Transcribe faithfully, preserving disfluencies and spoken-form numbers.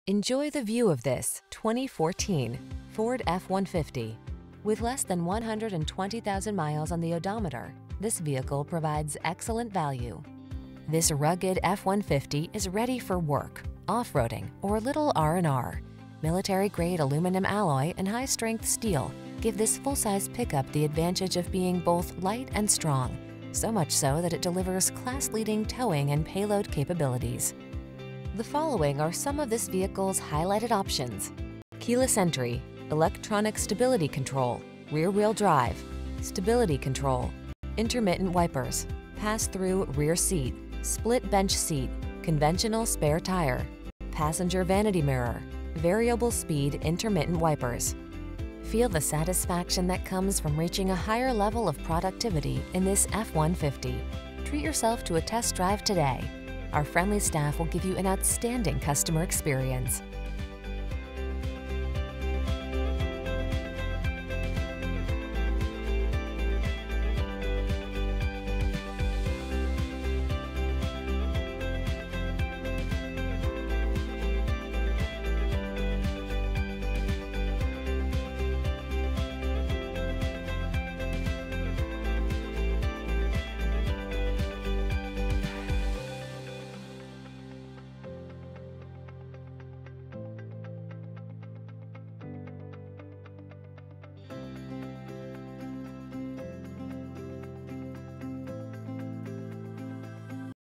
Enjoy the view of this twenty fourteen Ford F one fifty. With less than one hundred twenty thousand miles on the odometer, this vehicle provides excellent value. This rugged F one fifty is ready for work, off-roading, or a little R and R. Military-grade aluminum alloy and high-strength steel give this full-size pickup the advantage of being both light and strong, so much so that it delivers class-leading towing and payload capabilities. The following are some of this vehicle's highlighted options: keyless entry, electronic stability control, rear-wheel drive, stability control, intermittent wipers, pass-through rear seat, split bench seat, conventional spare tire, passenger vanity mirror, variable speed intermittent wipers. Feel the satisfaction that comes from reaching a higher level of productivity in this F one fifty. Treat yourself to a test drive today. Our friendly staff will give you an outstanding customer experience.